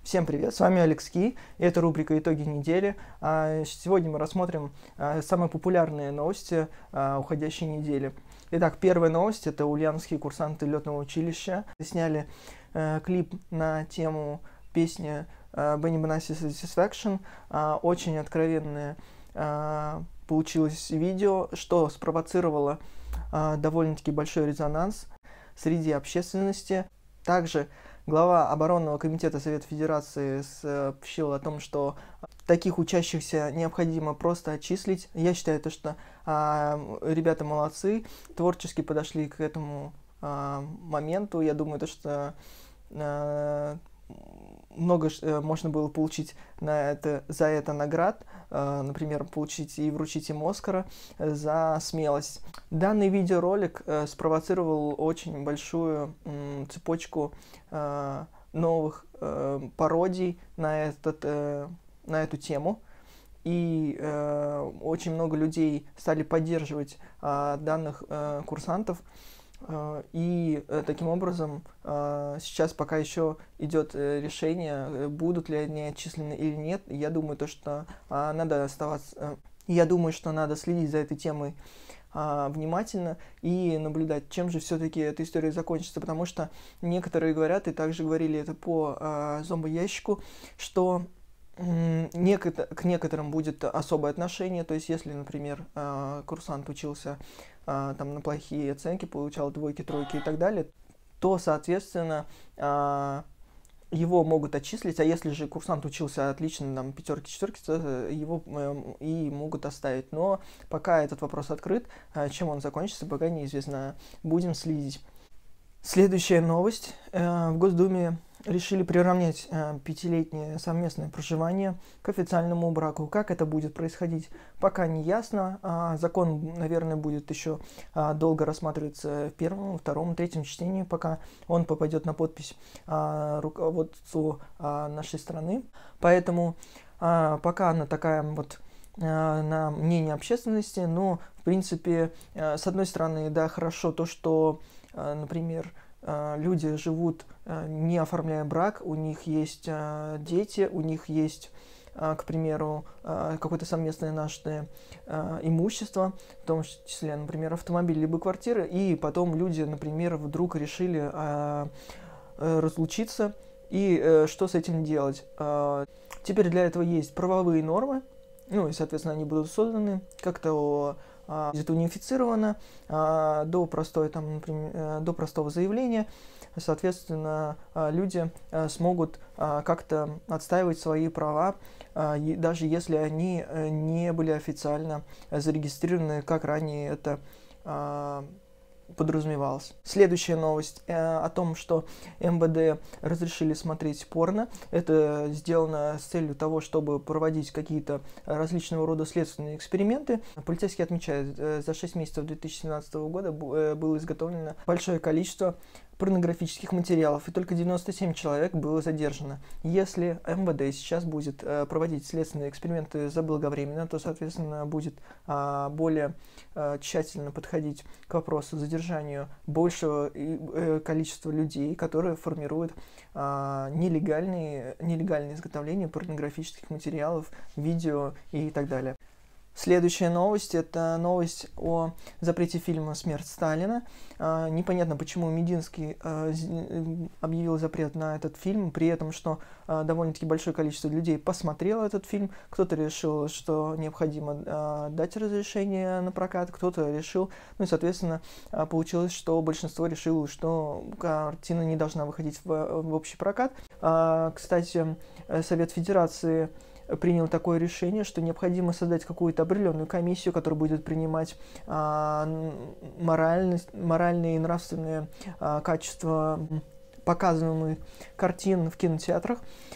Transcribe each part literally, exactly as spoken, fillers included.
Всем привет, с вами Алекс Ки, и это рубрика «Итоги недели». А, Сегодня мы рассмотрим а, самые популярные новости а, уходящей недели. Итак, первая новость – это ульяновские курсанты летного училища сняли а, клип на тему песни а, Бенни Бенасси «Satisfaction». А, Очень откровенное а, получилось видео, что спровоцировало а, довольно-таки большой резонанс среди общественности. Также глава оборонного комитета Совета Федерации сообщил о том, что таких учащихся необходимо просто отчислить. Я считаю, то, что а, ребята молодцы, творчески подошли к этому а, моменту. Я думаю, то, что а, много можно было получить на это, за это наград, э, например, получить и вручить им Оскара за смелость. Данный видеоролик э, спровоцировал очень большую э, цепочку э, новых э, пародий на, этот, э, на эту тему. И э, очень много людей стали поддерживать э, данных э, курсантов. И таким образом сейчас пока еще идет решение, будут ли они отчислены или нет. Я думаю, то, что надо оставаться, я думаю, что надо следить за этой темой внимательно и наблюдать, чем же все-таки эта история закончится, потому что некоторые говорят, и также говорили это по зомбоящику, что к некоторым будет особое отношение, то есть если, например, курсант учился там на плохие оценки, получал двойки, тройки и так далее, то, соответственно, его могут отчислить, а если же курсант учился отлично, там, пятерки, четверки, то его и могут оставить. Но пока этот вопрос открыт, чем он закончится, пока неизвестно. Будем следить. Следующая новость. В Госдуме решили приравнять э, пятилетнее совместное проживание к официальному браку. Как это будет происходить, пока не ясно. А, закон, наверное, будет еще а, долго рассматриваться в первом, втором, третьем чтении, пока он попадет на подпись а, руководству а, нашей страны. Поэтому а, пока она такая вот а, на мнение общественности, но, в принципе, а, с одной стороны, да, хорошо то, что, а, например, люди живут, не оформляя брак, у них есть дети, у них есть, к примеру, какое-то совместное наше имущество, в том числе, например, автомобиль либо квартиры, и потом люди, например, вдруг решили разлучиться, и что с этим делать? Теперь для этого есть правовые нормы, ну и, соответственно, они будут созданы как-то будет унифицировано а, до, простой, там, например, до простого заявления. Соответственно, люди а, смогут а, как-то отстаивать свои права, а, и, даже если они не были официально зарегистрированы, как ранее это а, подразумевалось. Следующая новость э, о том, что эм вэ дэ разрешили смотреть порно. Это сделано с целью того, чтобы проводить какие-то различного рода следственные эксперименты. Полицейские отмечают, э, за шесть месяцев две тысячи семнадцатого года э, было изготовлено большое количество порнографических материалов, и только девяносто семь человек было задержано. Если эм вэ дэ сейчас будет э, проводить следственные эксперименты заблаговременно, то, соответственно, будет э, более э, тщательно подходить к вопросу задержанию большего э, количества людей, которые формируют э, нелегальные, нелегальные изготовления порнографических материалов, видео и так далее. Следующая новость – это новость о запрете фильма «Смерть Сталина». А, непонятно, почему Мединский а, объявил запрет на этот фильм, при этом, что а, довольно-таки большое количество людей посмотрело этот фильм. Кто-то решил, что необходимо а, дать разрешение на прокат, кто-то решил, ну и, соответственно, а, получилось, что большинство решило, что картина не должна выходить в, в общий прокат. А, кстати, Совет Федерации принял такое решение, что необходимо создать какую-то определенную комиссию, которая будет принимать а, моральность, моральные и нравственные а, качества показываемых картин в кинотеатрах.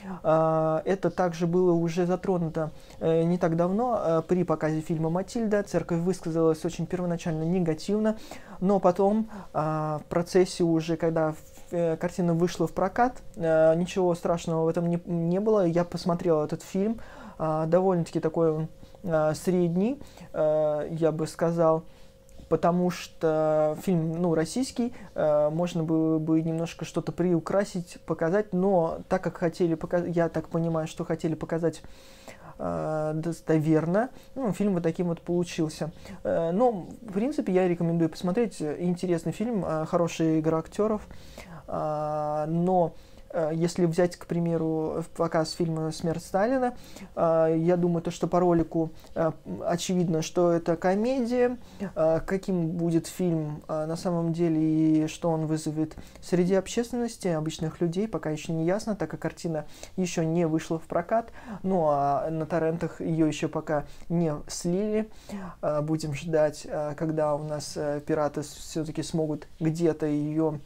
А, это также было уже затронуто э, не так давно э, при показе фильма «Матильда». Церковь высказалась очень первоначально негативно, но потом э, в процессе уже, когда э, картина вышла в прокат, э, ничего страшного в этом не, не было. Я посмотрел этот фильм, э, довольно-таки такой э, средний, э, я бы сказал. потому что фильм, ну, российский, э, можно было бы немножко что-то приукрасить, показать, но так как хотели показать, я так понимаю, что хотели показать э, достоверно, ну, фильм вот таким вот получился. Э, но, в принципе, я рекомендую посмотреть. Интересный фильм, э, хорошая игра актеров, э, но если взять, к примеру, показ фильма «Смерть Сталина», я думаю, то, что по ролику очевидно, что это комедия, каким будет фильм на самом деле и что он вызовет среди общественности, обычных людей, пока еще не ясно, так как картина еще не вышла в прокат, ну а на торрентах ее еще пока не слили. Будем ждать, когда у нас пираты все-таки смогут где-то ее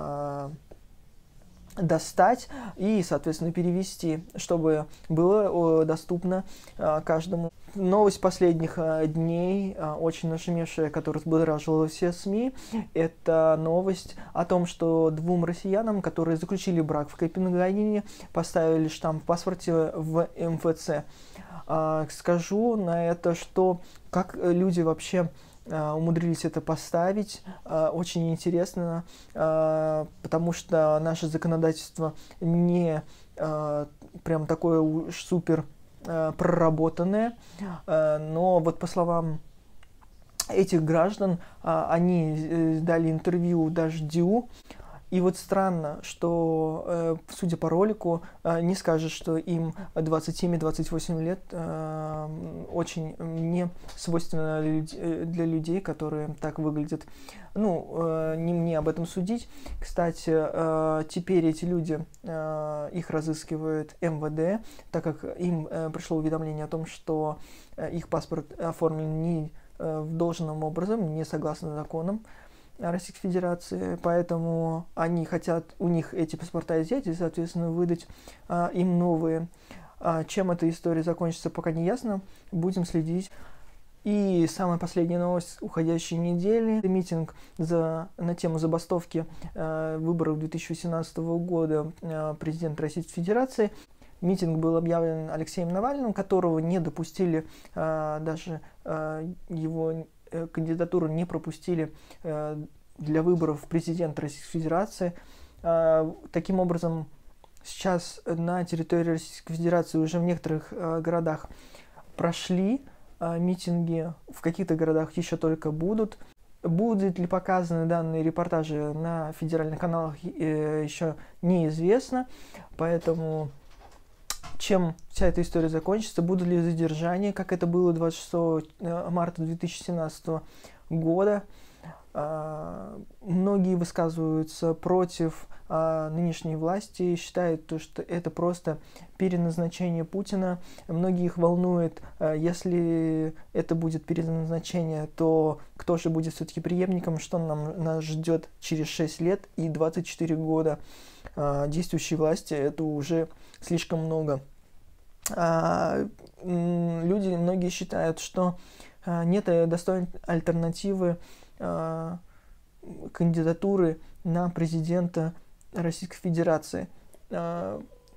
достать и, соответственно, перевести, чтобы было доступно каждому. Новость последних дней, очень нашумевшая, которая взбудоражила все СМИ, это новость о том, что двум россиянам, которые заключили брак в Копенгагене, поставили штамп в паспорте в эм эф цэ. Скажу на это, что как люди вообще умудрились это поставить, очень интересно, потому что наше законодательство не прям такое уж супер проработанное, но вот по словам этих граждан, они дали интервью «Дождю», и вот странно, что, э, судя по ролику, э, не скажешь, что им двадцать семь - двадцать восемь лет, э, очень не свойственно для людей, которые так выглядят. Ну, э, не мне об этом судить. Кстати, э, теперь эти люди, э, их разыскивает эм вэ дэ, так как им э, пришло уведомление о том, что э, их паспорт оформлен не э, в должном образом, не согласно законам Российской Федерации, поэтому они хотят у них эти паспорта изъять и, соответственно, выдать а, им новые. А, чем эта история закончится, пока не ясно, будем следить. И самая последняя новость уходящей недели. Митинг за, на тему забастовки а, выборов две тысячи восемнадцатого года а, президента Российской Федерации. Митинг был объявлен Алексеем Навальным, которого не допустили, а, даже а, его кандидатуру не пропустили э, для выборов президента Российской Федерации. Э, таким образом, сейчас на территории Российской Федерации уже в некоторых э, городах прошли э, митинги, в каких-то городах еще только будут. Будут ли показаны данные репортажи на федеральных каналах, э, еще неизвестно, поэтому чем вся эта история закончится, будут ли задержания, как это было двадцать шестого марта две тысячи семнадцатого года. А, многие высказываются против а, нынешней власти, считают, то, что это просто переназначение Путина. Многие их волнует, а, если это будет переназначение, то кто же будет все-таки преемником, что нам, нас ждет через шесть лет и двадцать четыре года а, действующей власти, это уже слишком много. А, люди, многие считают, что а, нет достойной альтернативы а, кандидатуры на президента Российской Федерации. А,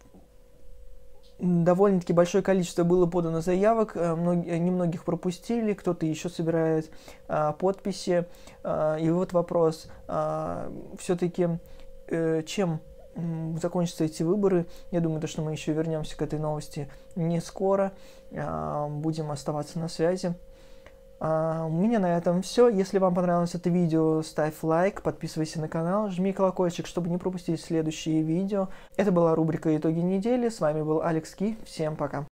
довольно-таки большое количество было подано заявок, многие, немногих пропустили, кто-то еще собирает а, подписи. А, и вот вопрос, а, все-таки э, чем закончатся эти выборы. Я думаю, то, что мы еще вернемся к этой новости не скоро. Будем оставаться на связи. У меня на этом все. Если вам понравилось это видео, ставь лайк, подписывайся на канал, жми колокольчик, чтобы не пропустить следующие видео. Это была рубрика «Итоги недели». С вами был Алекс Ки. Всем пока.